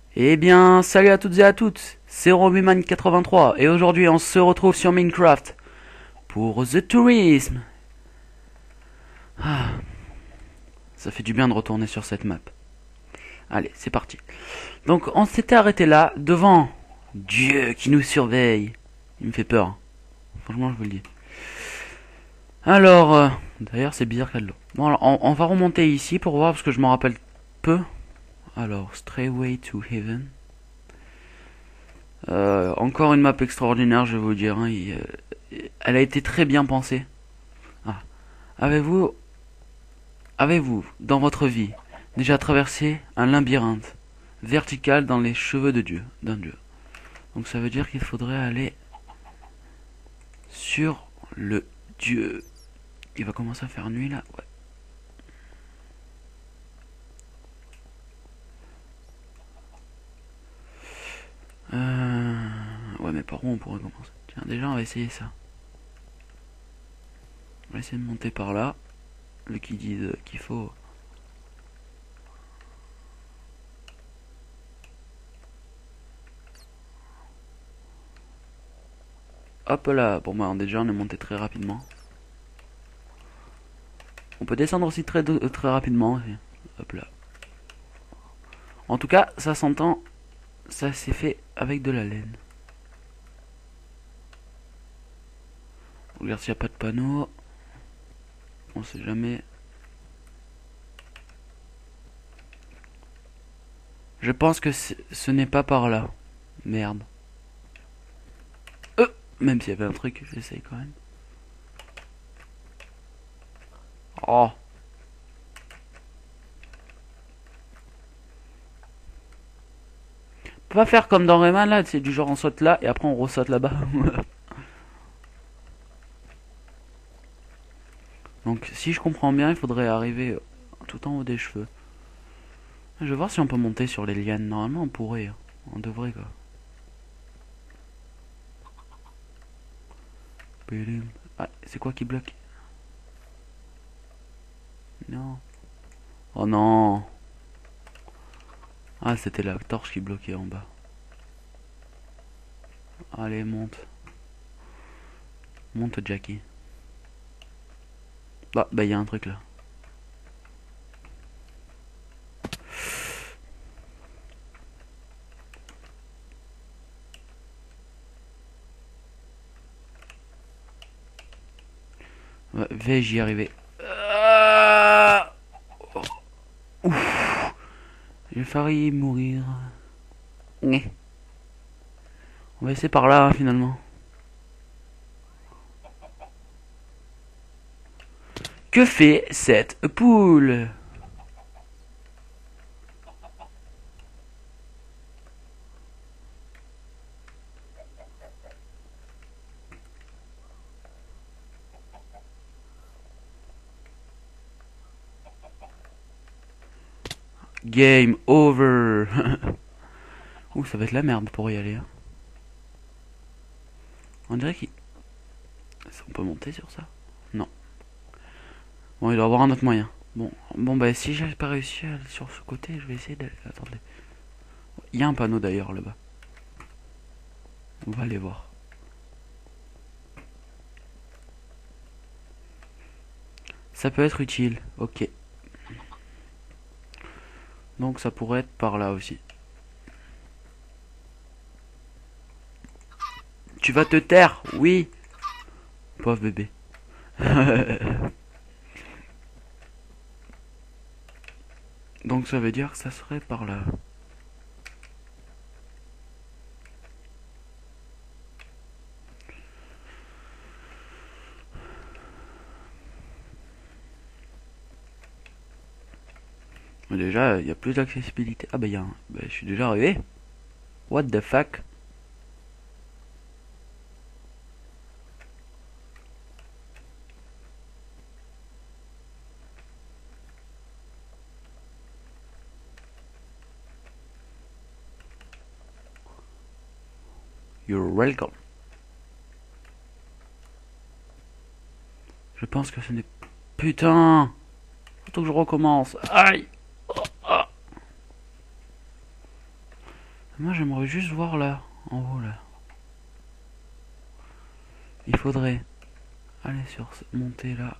Eh bien, salut à toutes et à toutes, c'est Romuman83 et aujourd'hui on se retrouve sur Minecraft pour The Tourism. Ah, ça fait du bien de retourner sur cette map. Allez, c'est parti. Donc on s'était arrêté là, devant Dieu qui nous surveille. Il me fait peur, hein. Franchement je vous le dis. Alors, d'ailleurs c'est bizarre qu'il y a de l'eau. Bon alors on va remonter ici pour voir parce que je m'en rappelle peu. Alors, Straightway to Heaven. Encore une map extraordinaire, je vais vous dire, hein. Elle a été très bien pensée. Ah. Avez-vous, dans votre vie, déjà traversé un labyrinthe vertical dans les cheveux d'un dieu? Donc ça veut dire qu'il faudrait aller sur le dieu. Il va commencer à faire nuit là, ouais. Ouais, mais par où on pourrait commencer? Tiens, déjà on va essayer ça. On va essayer de monter par là. Le qui disent qu'il faut. Hop là, bon bah déjà on est monté très rapidement. On peut descendre aussi très rapidement aussi. Hop là. En tout cas, ça s'entend, ça s'est fait avec de la laine. On regarde s'il n'y a pas de panneau. On sait jamais. Je pense que ce n'est pas par là. Merde. Même s'il y avait un truc, j'essaye quand même. Oh. On peut pas faire comme dans Rayman là, c'est du genre on saute là et après on ressaute là-bas. Donc si je comprends bien, il faudrait arriver tout en haut des cheveux. Je vais voir si on peut monter sur les lianes. Normalement on pourrait, hein. On devrait quoi. Ah, c'est quoi qui bloque? Non. Oh non. Ah, c'était la torche qui bloquait en bas. Allez, monte. Monte, Jackie. Bah, il y a un truc là. Ouais, vais-je y arriver? Ouf. J'ai failli mourir. On va essayer par là, hein, finalement. Que fait cette poule? Game over. Ouh, ça va être la merde pour y aller, hein. On dirait qu'il... On peut monter sur ça? Non. Bon, il doit y avoir un autre moyen. Bon bah si j'ai pas réussi à aller sur ce côté, je vais essayer d'aller... Attendez. Il y a un panneau d'ailleurs là-bas. On va aller voir. Ça peut être utile, ok. Donc ça pourrait être par là aussi. Tu vas te taire, oui. Pauvre bébé. Donc ça veut dire que ça serait par là. Mais déjà, il y a plus d'accessibilité. Ah bah il y a un... Bah, je suis déjà arrivé. What the fuck? You're welcome. Je pense que ce n'est... Putain! Faut que je recommence. Aïe! Moi j'aimerais juste voir là, en haut là. Il faudrait aller sur monter là.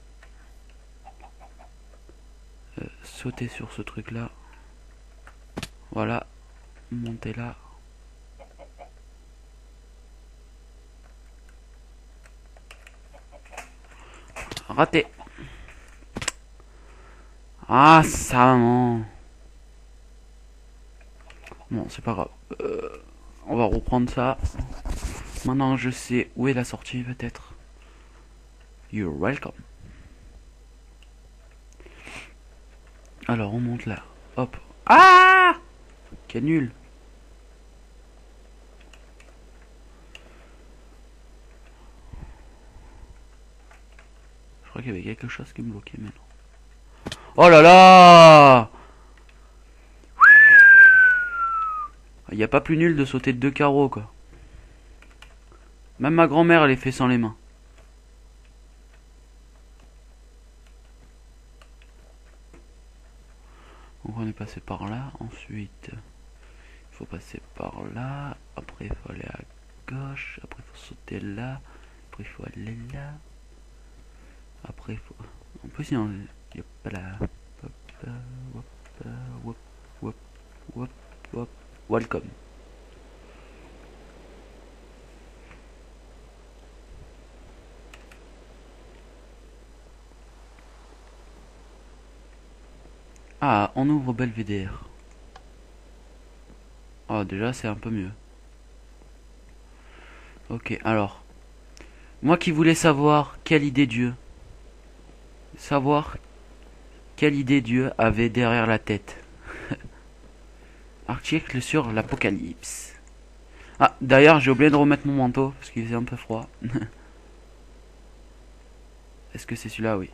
Sauter sur ce truc là. Voilà. Monter là. Raté. Ah ça non. Bon c'est pas grave. On va reprendre ça. Maintenant je sais où est la sortie peut-être. You're welcome. Alors on monte là. Hop. Ah! Quel nul. Je crois qu'il y avait quelque chose qui me bloquait maintenant. Oh là là! Il n'y a pas plus nul de sauter de 2 carreaux quoi. Même ma grand-mère elle est fait sans les mains. Donc on est passé par là. Ensuite il faut passer par là. Après il faut aller à gauche. Après il faut sauter là. Après il faut aller là. Après il faut... En plus il n'y a pas là. Welcome. Ah, on ouvre Belvédère. Oh, déjà, c'est un peu mieux. Ok, alors. Moi qui voulais savoir quelle idée Dieu. Savoir quelle idée Dieu avait derrière la tête. Article sur l'Apocalypse. Ah, d'ailleurs, j'ai oublié de remettre mon manteau parce qu'il faisait un peu froid. Est-ce que c'est celui-là? Oui.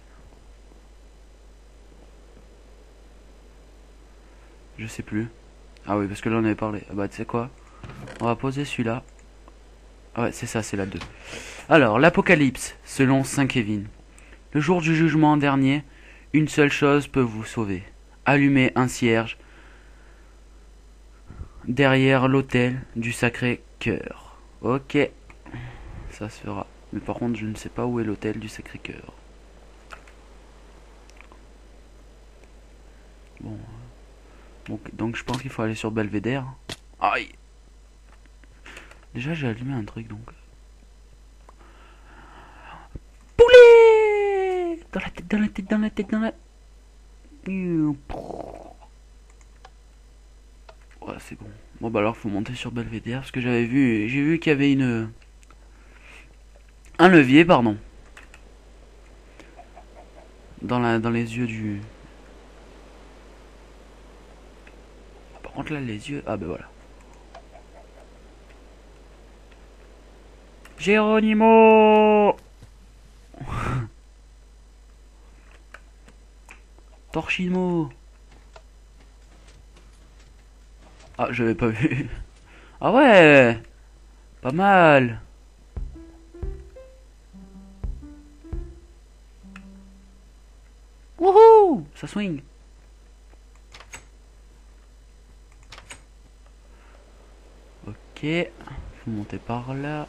Je sais plus. Ah oui, parce que là on avait parlé. Ah bah tu sais quoi? On va poser celui-là. Ah ouais, c'est ça, c'est la 2. Alors, l'Apocalypse, selon Saint Kevin. Le jour du jugement dernier, une seule chose peut vous sauver. Allumer un cierge derrière l'autel du Sacré-Cœur. Ok, ça se fera. Mais par contre, je ne sais pas où est l'autel du Sacré-Cœur. Bon, donc je pense qu'il faut aller sur Belvédère. Aïe. Déjà, j'ai allumé un truc donc. Poulet! Dans la tête, dans la tête, dans la tête, dans la... Ouais, c'est bon. Bon bah alors faut monter sur Belvédère parce que j'ai vu qu'il y avait un levier pardon dans les yeux du... Par contre là les yeux, ah ben voilà. Geronimo. Torchimo. Ah, j'avais pas vu. Ah ouais, pas mal. Wouhou, ça swing. Ok, faut monter par là.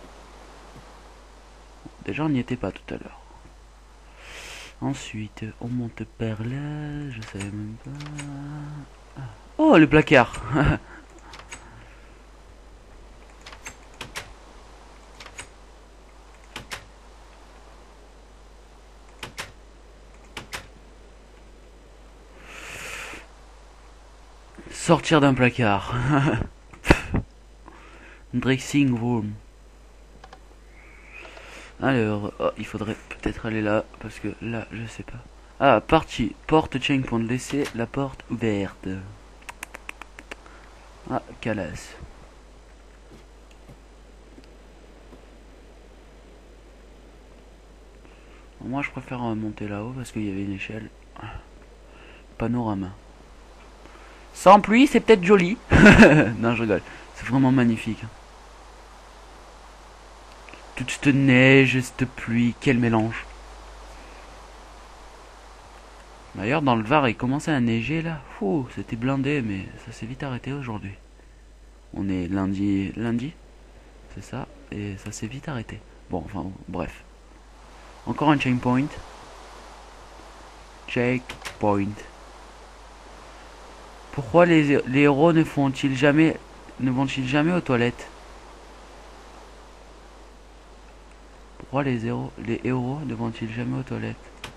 Déjà on n'y était pas tout à l'heure. Ensuite, on monte par là. Je savais même pas. Oh, le placard. Sortir d'un placard. Dressing room. Alors, oh, il faudrait peut-être aller là, parce que là, je sais pas. Ah, partie, porte checkpoint, laisser la porte ouverte. Ah, calasse. Moi, je préfère monter là-haut, parce qu'il y avait une échelle. Panorama. Sans pluie, c'est peut-être joli. Non, je rigole. C'est vraiment magnifique. Toute cette neige, cette pluie, quel mélange. D'ailleurs, dans le Var, il commençait à neiger là. Ouh, c'était blindé, mais ça s'est vite arrêté aujourd'hui. On est lundi, c'est ça, et ça s'est vite arrêté. Bon, enfin, bref. Encore un checkpoint. Checkpoint. Pourquoi les héros ne vont-ils jamais aux toilettes? Pourquoi les héros ne vont-ils jamais aux toilettes?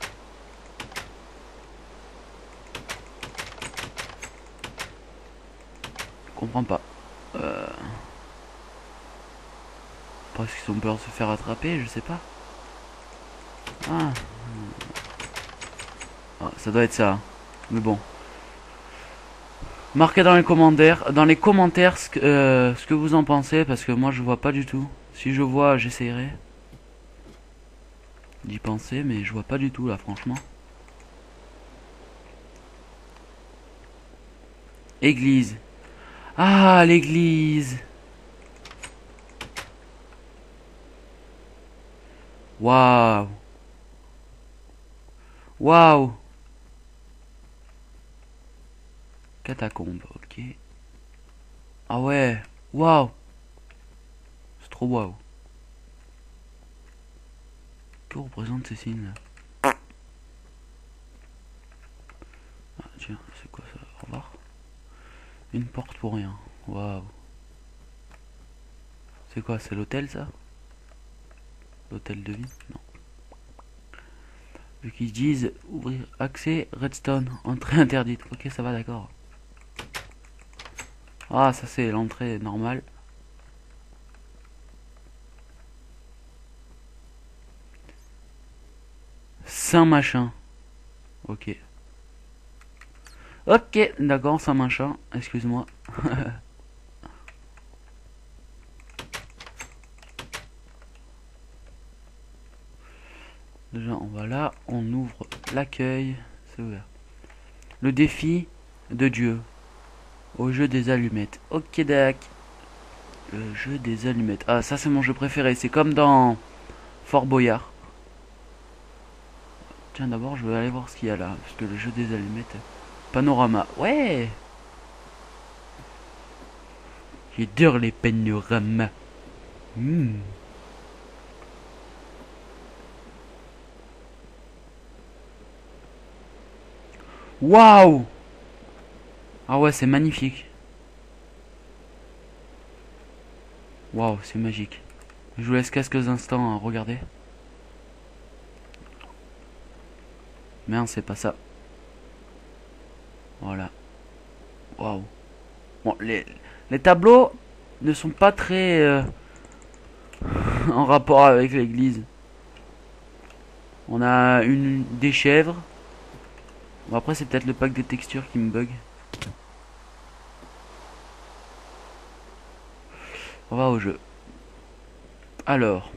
Je comprends pas. Parce qu'ils ont peur de se faire attraper, je sais pas. Ah. Ah, ça doit être ça. Mais bon. Marquez dans les commentaires ce que vous en pensez, parce que moi je vois pas du tout. Si je vois, j'essayerai d'y penser, mais je vois pas du tout là, franchement. Église. Ah, l'église. Waouh. Waouh. Catacombe, ok. Ah ouais. Waouh. C'est trop waouh. Que représentent ces signes là? Ah tiens, c'est quoi ça? Au revoir. Une porte pour rien. Waouh. C'est quoi? C'est l'hôtel ça? L'hôtel de vie? Non. Vu qu'ils disent ouvrir accès Redstone, entrée interdite. Ok, ça va, d'accord. Ah, ça c'est l'entrée normale. Saint machin. Ok. Ok, d'accord, Saint machin. Excuse-moi. Déjà, on va là, on ouvre l'accueil. C'est ouvert. Le défi de Dieu. Au jeu des allumettes. Ok, dac. Le jeu des allumettes. Ah, ça c'est mon jeu préféré. C'est comme dans Fort Boyard. Tiens, d'abord, je vais aller voir ce qu'il y a là. Parce que le jeu des allumettes. Panorama. Ouais. J'adore les panoramas. Waouh. Ah ouais, c'est magnifique. Waouh, c'est magique. Je vous laisse quelques instants à regarder. Merde, c'est pas ça. Voilà. Waouh. Bon, les tableaux ne sont pas très en rapport avec l'église. On a des chèvres. Bon, après, c'est peut-être le pack des textures qui me bug. On va au jeu. Alors.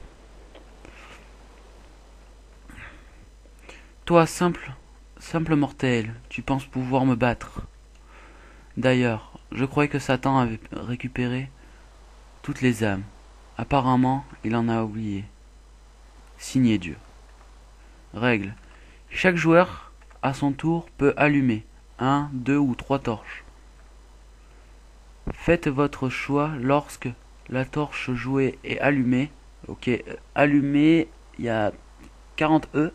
Toi, simple mortel, tu penses pouvoir me battre. D'ailleurs, je croyais que Satan avait récupéré toutes les âmes. Apparemment, il en a oublié. Signé Dieu. Règle. Chaque joueur, à son tour, peut allumer 1, 2 ou 3 torches. Faites votre choix lorsque la torche jouée est allumée. Ok, allumée, il y a 40 E.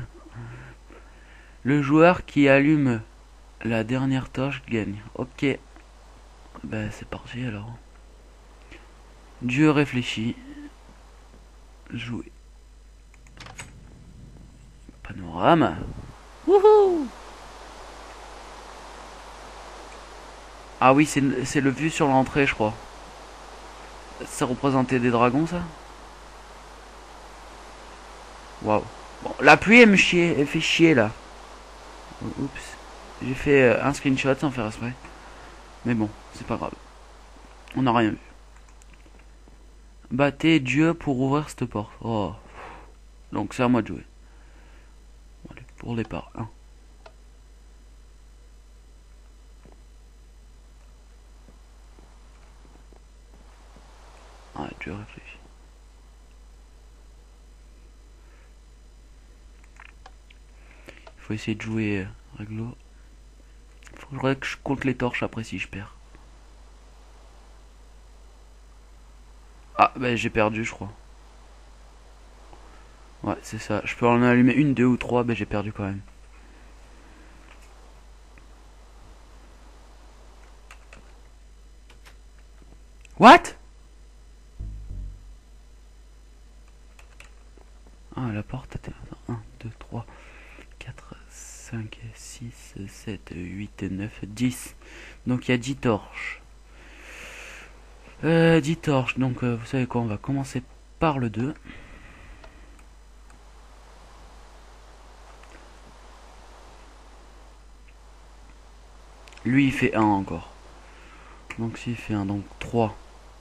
Le joueur qui allume la dernière torche gagne. Ok. Ben c'est parti alors. Dieu réfléchit. Jouer. Panorama. Wouhou. Ah oui, c'est le vue sur l'entrée, je crois. Ça représentait des dragons, ça. Waouh. Bon, la pluie, elle fait chier, là. Oups. J'ai fait un screenshot sans faire exprès. Mais bon, c'est pas grave. On n'a rien vu. Battez Dieu pour ouvrir cette porte. Oh. Donc c'est à moi de jouer. Allez, pour le départ. 1. Ah, Dieu réfléchit. Il faut essayer de jouer réglo. Faudrait que je compte les torches après si je perds. Ah, bah j'ai perdu, je crois. Ouais, c'est ça. Je peux en allumer une, deux ou trois, mais j'ai perdu quand même. What? Ah, la porte était... 1, 2, 3, 4, 5, 6, 7, 8, 9, 10. Donc il y a 10 torches. 10 torches. Donc vous savez quoi, on va commencer par le 2. Lui il fait 1 encore. Donc s'il fait 1, donc 3.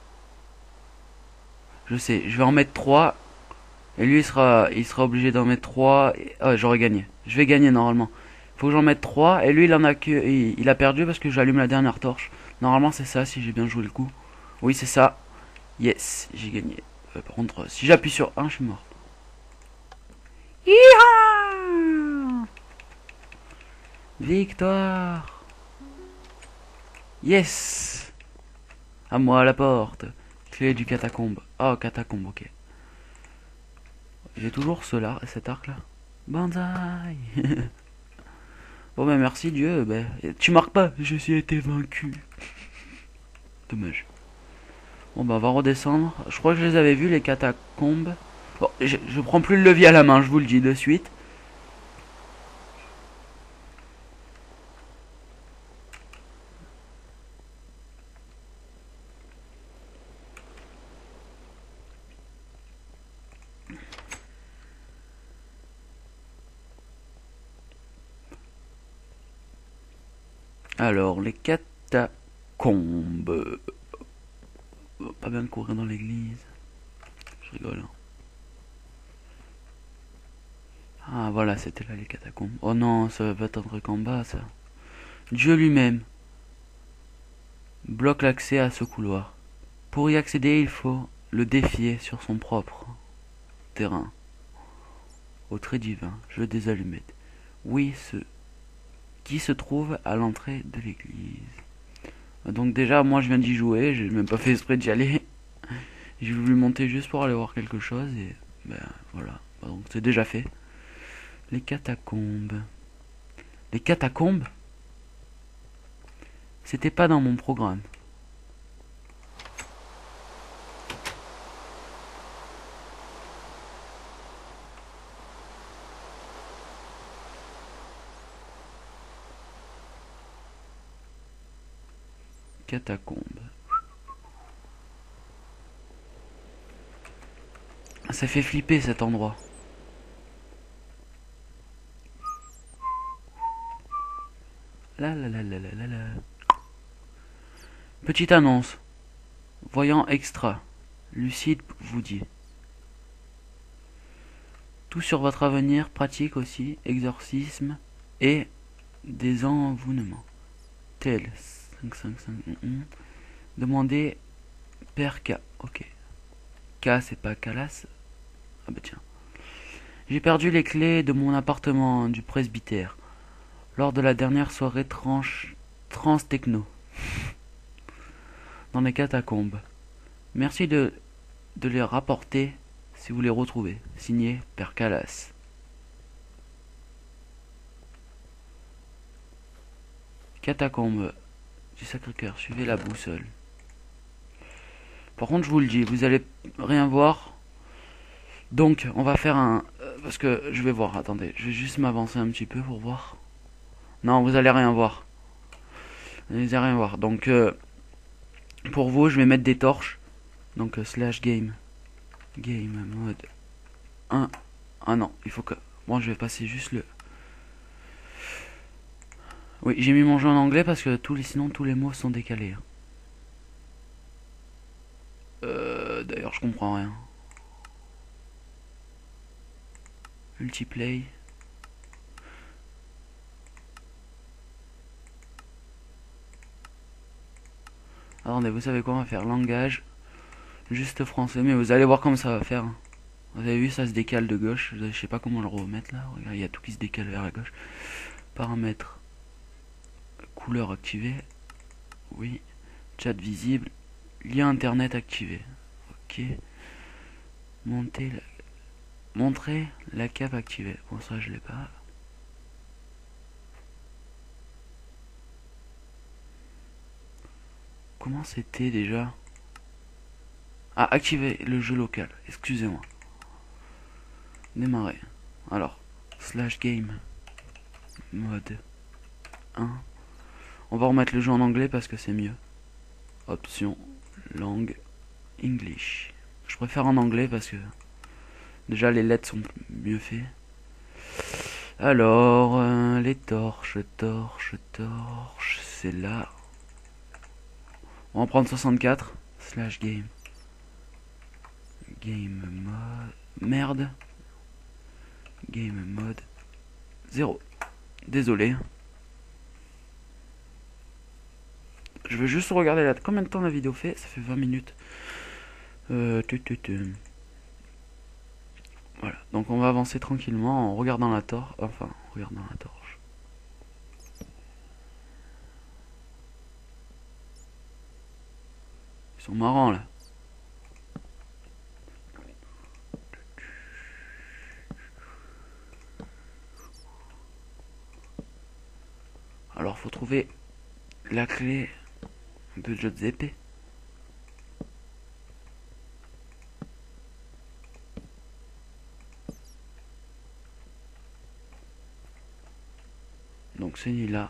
Je sais, je vais en mettre 3. Et lui il sera obligé d'en mettre 3. Ah, j'aurais gagné. Je vais gagner normalement. Faut que j'en mette 3. Et lui il en a que. Il a perdu parce que j'allume la dernière torche. Normalement c'est ça si j'ai bien joué le coup. Oui c'est ça. Yes, j'ai gagné. Par contre, si j'appuie sur 1, je suis mort. Yeehaw! Victoire! Yes! À moi la porte. Clé du catacombe. Oh, catacombe, ok. J'ai toujours cet arc là. Banzai! Bon, ben merci Dieu. Ben, tu marques pas, je suis été vaincu. Dommage. Bon, ben on va redescendre. Je crois que je les avais vus, les catacombes. Bon, je prends plus le levier à la main, je vous le dis de suite. Alors, les catacombes. Pas bien de courir dans l'église. Je rigole. Hein. Ah, voilà, c'était là les catacombes. Oh non, ça va être un truc en bas, ça. Dieu lui-même bloque l'accès à ce couloir. Pour y accéder, il faut le défier sur son propre terrain. Au trait divin, jeu des allumettes. Oui, qui se trouve à l'entrée de l'église. Donc déjà, moi je viens d'y jouer, j'ai même pas fait exprès d'y aller. J'ai voulu monter juste pour aller voir quelque chose et ben voilà. Donc c'est déjà fait. Les catacombes. Les catacombes? C'était pas dans mon programme. Catacombes. Ça fait flipper cet endroit. La la la la la la la. Petite annonce. Voyant extra. Lucide vous dit. Tout sur votre avenir pratique aussi, exorcisme et des envoûnements. Tel 555. Demandez Père K. Ok. K c'est pas Calas. Ah bah tiens. J'ai perdu les clés de mon appartement du presbytère lors de la dernière soirée trans techno dans les catacombes. Merci de les rapporter si vous les retrouvez. Signé Père Calas. Catacombes du Sacré-Cœur. Suivez la boussole. Par contre, je vous le dis, vous allez rien voir. Donc, on va faire un... parce que je vais voir, attendez. Je vais juste m'avancer un petit peu pour voir. Non, vous allez rien voir. Vous allez rien voir. Donc, pour vous, je vais mettre des torches. Donc, slash game. Game mode 1. Ah non, il faut que... Bon, je vais passer juste le... Oui, j'ai mis mon jeu en anglais parce que sinon tous les mots sont décalés. Hein. D'ailleurs, je comprends rien. Multiplay. Attendez, vous savez quoi, on va faire langage. Juste français, mais vous allez voir comment ça va faire. Hein. Vous avez vu, ça se décale de gauche. Je sais pas comment le remettre là. Regardez, il y a tout qui se décale vers la gauche. Paramètres. Couleur activée. Oui. Chat visible. Lien internet activé. Ok. Ok. Montrer la cape activée. Bon, ça, je l'ai pas. Comment c'était déjà? Ah, activer le jeu local. Excusez-moi. Démarrer. Alors, slash game mode 1. On va remettre le jeu en anglais parce que c'est mieux. Option langue English. Je préfère en anglais parce que déjà les lettres sont mieux faites. Alors, les torches, c'est là. On va en prendre 64. Slash game. Game mode. Merde. Game mode 0. Désolé. Je vais juste regarder là. Combien de temps la vidéo fait? Ça fait 20 minutes. Voilà. Donc on va avancer tranquillement en regardant la torche. Enfin, en regardant la torche. Ils sont marrants là. Alors faut trouver la clé de jeu de épée. Donc c'est là.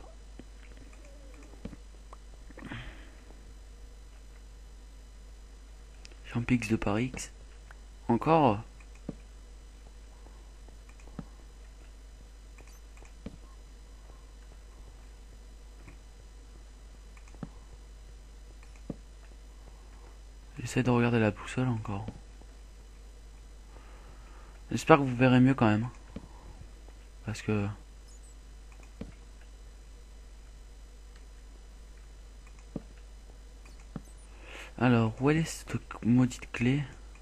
Champix de Paris. Encore. J'essaie de regarder la boussole encore. J'espère que vous verrez mieux quand même. Parce que... Alors, où est cette maudite clé?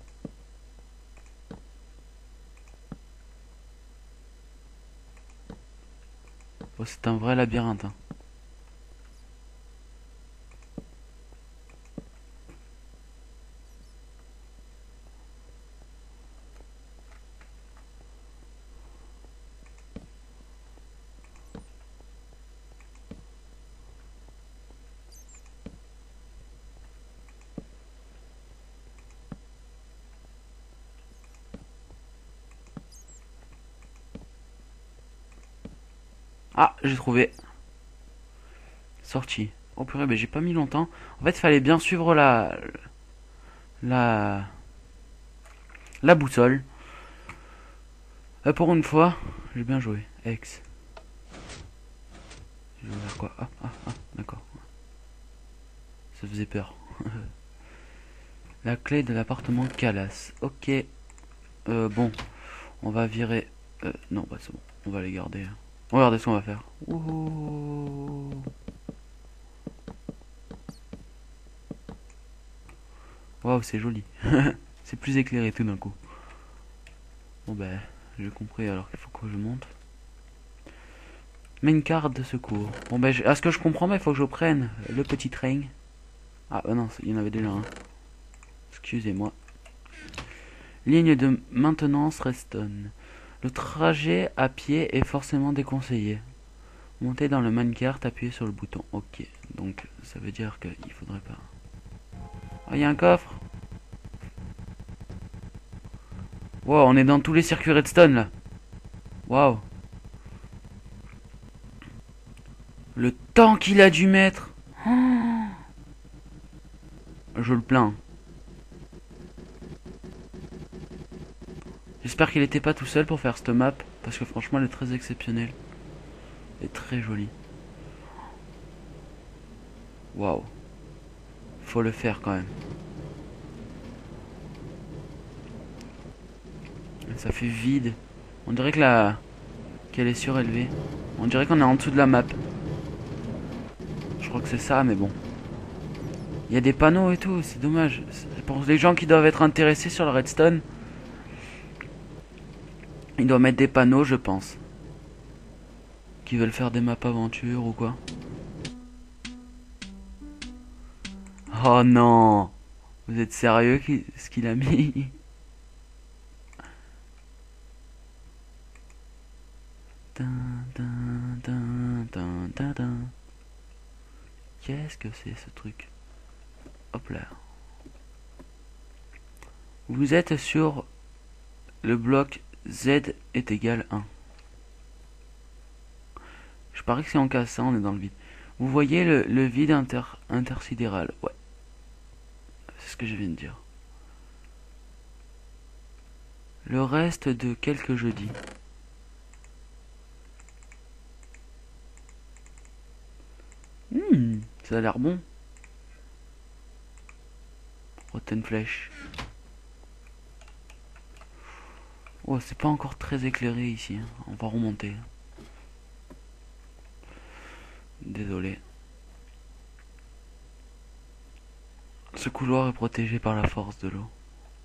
Oh, c'est un vrai labyrinthe. Hein. Ah, j'ai trouvé. Sortie. Oh purée, mais j'ai pas mis longtemps. En fait, il fallait bien suivre la boussole. Pour une fois, j'ai bien joué. Ex. Je vais faire quoi? D'accord. Ça faisait peur. La clé de l'appartement Calas. Ok. Bon. On va virer... non, bah c'est bon. On va les garder. Regardez ce qu'on va faire. Ouh. Waouh, c'est joli. C'est plus éclairé tout d'un coup. Bon ben, j'ai compris alors qu'il faut que je monte. Main card de secours. Bon ben, à ce que je comprends, il faut que je prenne le petit train. Ah non, il y en avait déjà un. Excusez-moi. Ligne de maintenance Reston. Le trajet à pied est forcément déconseillé. Montez dans le minecart, appuyez sur le bouton. Ok, donc ça veut dire qu'il faudrait pas... Ah, il y a un coffre. Wow, on est dans tous les circuits Redstone là. Waouh. Le temps qu'il a dû mettre. Oh, je le plains. J'espère qu'il était pas tout seul pour faire cette map. Parce que franchement elle est très exceptionnelle. Elle est très jolie. Waouh. Faut le faire quand même. Ça fait vide. On dirait que qu'elle est surélevée. On dirait qu'on est en dessous de la map. Je crois que c'est ça, mais bon. Il y a des panneaux et tout, c'est dommage. Pour les gens qui doivent être intéressés sur le redstone, ils doivent mettre des panneaux, je pense. Qui veulent faire des maps aventure ou quoi. Oh non. Vous êtes sérieux ce qu'il a mis? Qu'est-ce que c'est ce truc? Hop là. Vous êtes sur le bloc Z est égal 1. Je parie que si on casse ça, on est dans le vide. Vous voyez le vide intersidéral. Ouais. C'est ce que je viens de dire. Le reste de quelques jeudis. Ça a l'air bon. Rotten flèche. Oh, c'est pas encore très éclairé ici. On va remonter. Désolé. Ce couloir est protégé par la force de l'eau.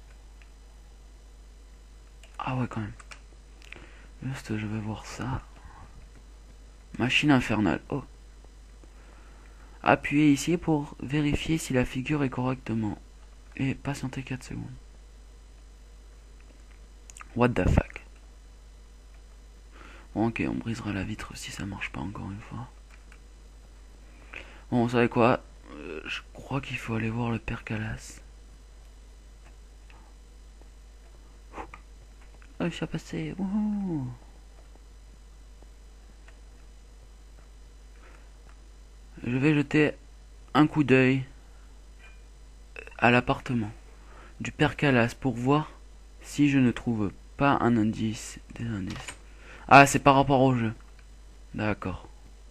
Ah ouais, quand même. Juste, je vais voir ça. Machine infernale. Oh. Appuyez ici pour vérifier si la figure est correctement. Et patientez 4 secondes. What the fuck. Bon, ok, on brisera la vitre si ça marche pas encore une fois. Bon, vous savez quoi? Je crois qu'il faut aller voir le père Calas. Oh, je suis passé. Wouhou. Je vais jeter un coup d'œil à l'appartement du père Calas pour voir si je ne trouve pas un indice. Des indices. Ah, c'est par rapport au jeu. D'accord.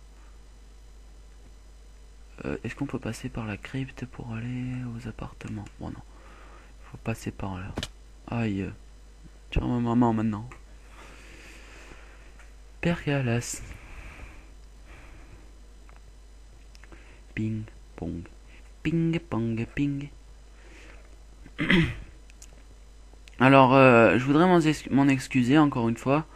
Est-ce qu'on peut passer par la crypte pour aller aux appartements? Bon, non. Faut passer par là. Aïe. Tiens, ma maman maintenant. Père Calas. Ping, pong. Ping, pong, ping. Alors, je voudrais m'en excuser encore une fois.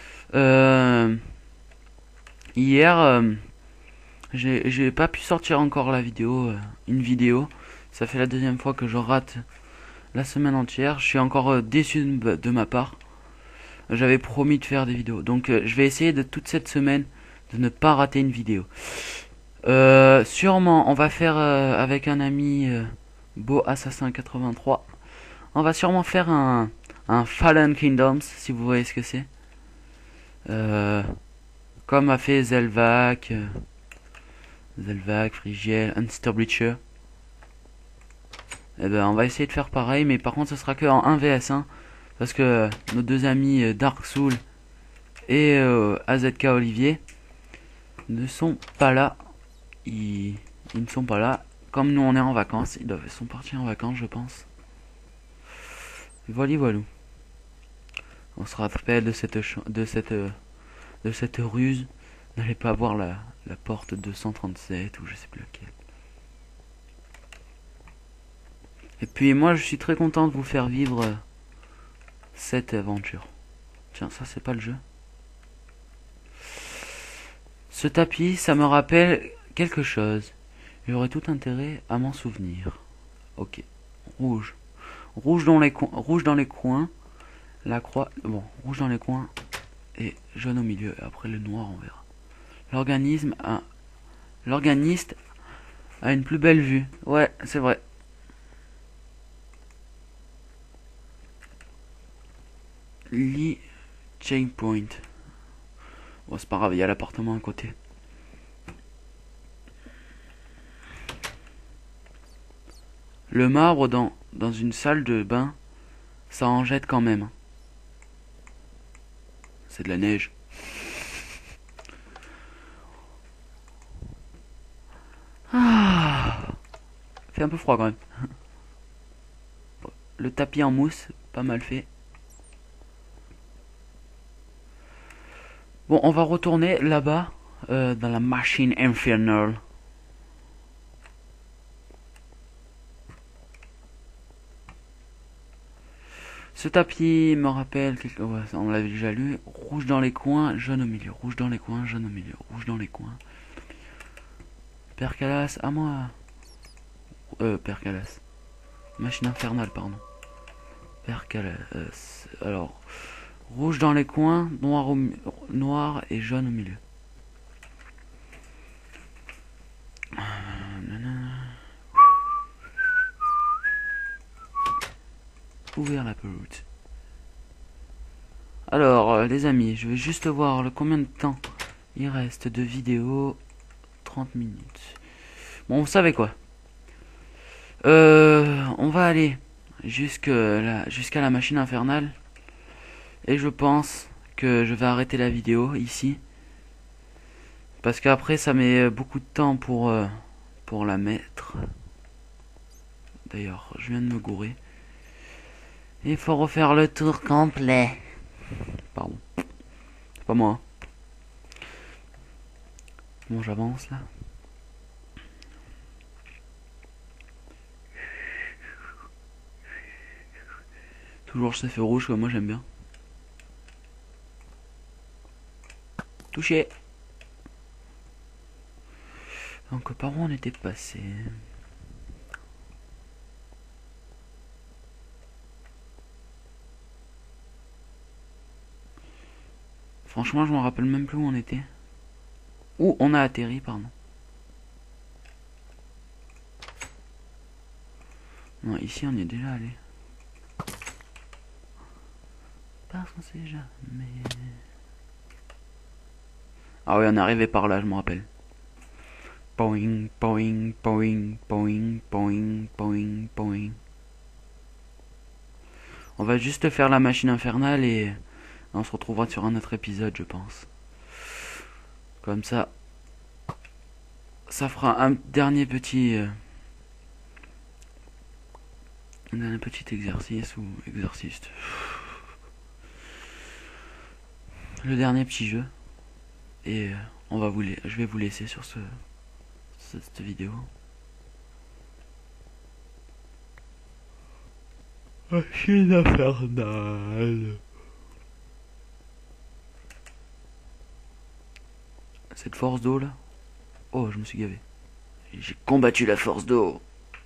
Hier, j'ai pas pu sortir encore la vidéo, une vidéo. Ça fait la deuxième fois que je rate la semaine entière. Je suis encore déçu de ma part. J'avais promis de faire des vidéos. Donc, je vais essayer de toute cette semaine de ne pas rater une vidéo. Sûrement, on va faire avec un ami Beau Assassin 83. On va sûrement faire un Fallen Kingdoms, si vous voyez ce que c'est. Comme a fait Zelvac, Frigiel, Unsterbreacher. Et ben, on va essayer de faire pareil, mais par contre, ce sera que en 1 vs 1. Parce que nos deux amis Dark Soul et AZK Olivier ne sont pas là. Ils ne sont pas là. Comme nous, on est en vacances. Ils sont partis en vacances, je pense. Voilà, voilà. On se rappelle de cette ruse. N'allez pas voir la porte 237 ou je sais plus laquelle. Et puis moi, je suis très content de vous faire vivre cette aventure. Tiens, ça c'est pas le jeu. Ce tapis, ça me rappelle quelque chose. J'aurais tout intérêt à m'en souvenir. Ok. Rouge. Rouge dans les coins. La croix. Bon, rouge dans les coins. Et jaune au milieu. Et après le noir, on verra. L'organiste a une plus belle vue. Ouais, c'est vrai. Lee Checkpoint. Bon, c'est pas grave, il y a l'appartement à côté. Le marbre dans une salle de bain, ça en jette quand même. C'est de la neige. Ah, fait un peu froid quand même. Le tapis en mousse, pas mal fait. Bon, on va retourner là-bas, dans la machine infernale. Ce tapis me rappelle quelque... Ouais, on l'avait déjà lu. Rouge dans les coins, jaune au milieu. Rouge dans les coins, jaune au milieu. Rouge dans les coins. Père Calas, à moi. Père Calas. Machine infernale, pardon. Vert alors, rouge dans les coins, noir et jaune au milieu. Ouvrir la peloute. Alors, les amis, je vais juste voir le combien de temps il reste de vidéo. 30 minutes. Bon, vous savez quoi? On va aller jusqu'à la machine infernale. Et je pense que je vais arrêter la vidéo ici. Parce qu'après, ça met beaucoup de temps pour la mettre. D'ailleurs, je viens de me gourer. Il faut refaire le tour complet. Pardon. C'est pas moi. Hein. Bon, j'avance là. Toujours ce feu rouge que moi j'aime bien. Touché. Donc par où on était passé? Franchement, je me rappelle même plus où on était. Où on a atterri, pardon. Non, ici on y est déjà allé. Parce qu'on sait jamais. Ah oui, on est arrivé par là, je me rappelle. Poing, poing, poing, poing, poing, poing, poing. On va juste faire la machine infernale et on se retrouvera sur un autre épisode, je pense. Comme ça, ça fera un dernier petit exercice ou exorciste. Le dernier petit jeu. Et je vais vous laisser sur cette vidéo. Machine infernale. Cette force d'eau là. Oh, je me suis gavé. J'ai combattu la force d'eau.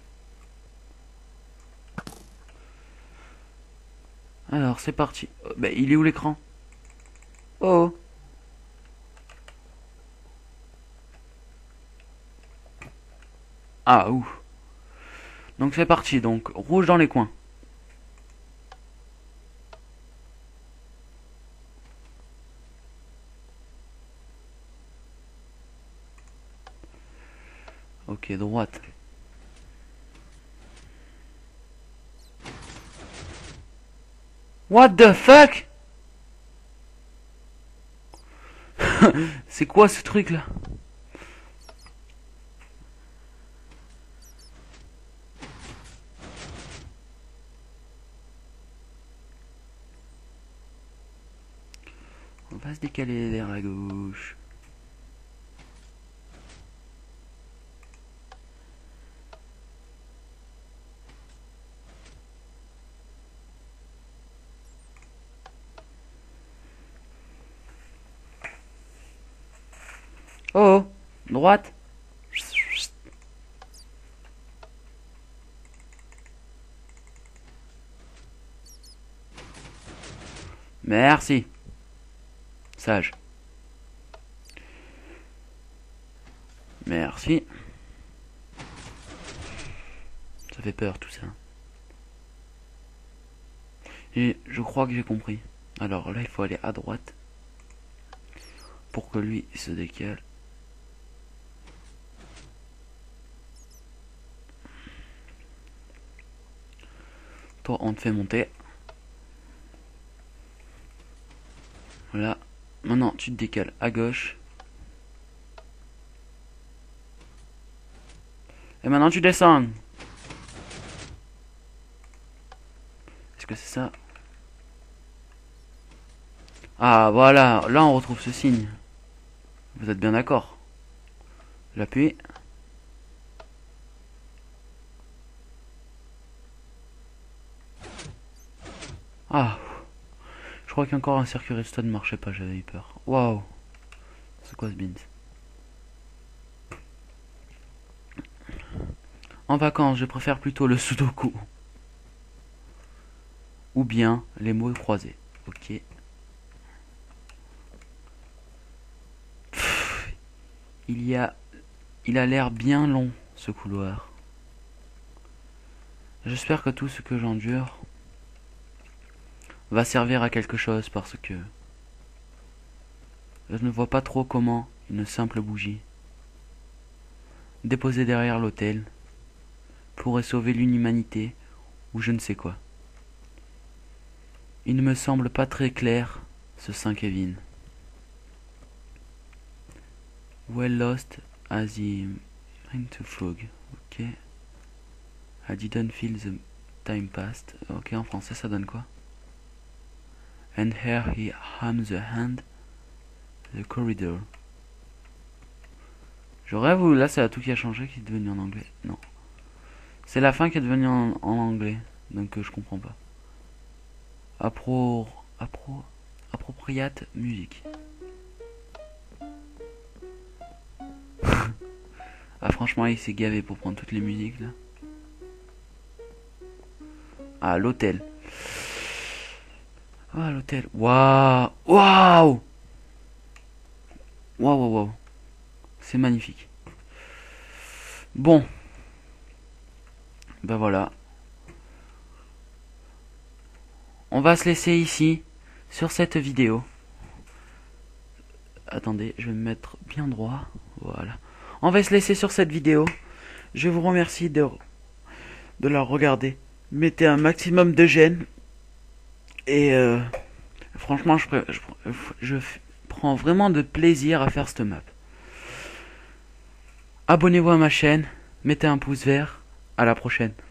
Alors, c'est parti. Bah, il est où l'écran? Oh. Ah, ouh. Donc c'est parti. Donc, rouge dans les coins. Ok, droite. What the fuck? C'est quoi ce truc là? On va se décaler vers la gauche. Oh, droite. Merci. Sage. Merci. Ça fait peur tout ça. Et je crois que j'ai compris. Alors là, il faut aller à droite. Pour que lui il se décale. Toi, on te fait monter. Voilà. Maintenant, tu te décales à gauche. Et maintenant, tu descends. Est-ce que c'est ça? Ah, voilà. Là, on retrouve ce signe. Vous êtes bien d'accord? J'appuie. Ah. Je crois qu'encore un circuit redstone ne marchait pas, j'avais eu peur. Waouh. C'est quoi ce beans? En vacances, je préfère plutôt le sudoku. ou bien les mots croisés. Ok. Pff, il a l'air bien long, ce couloir. J'espère que tout ce que j'endure va servir à quelque chose, parce que je ne vois pas trop comment une simple bougie déposée derrière l'autel pourrait sauver l'humanité ou je ne sais quoi. Il ne me semble pas très clair, ce Saint Kevin. Well lost as he into fog. Ok. I didn't feel the time passed. Ok, en français ça donne quoi? And here he hams the hand, the corridor. J'aurais voulu, là c'est la tout qui a changé, qui est devenu en anglais. Non. C'est la fin qui est devenue en anglais, donc je comprends pas. Appropriate musique. Ah franchement il s'est gavé pour prendre toutes les musiques là. Ah l'hôtel. Ah l'hôtel. Waouh. Waouh. Waouh waouh waouh. C'est magnifique. Bon. Ben voilà. On va se laisser ici, sur cette vidéo. Attendez, je vais me mettre bien droit. Voilà. On va se laisser sur cette vidéo. Je vous remercie de la regarder. Mettez un maximum de j'aime. Et franchement, je prends vraiment de plaisir à faire cette map. Abonnez-vous à ma chaîne. Mettez un pouce vert. À la prochaine.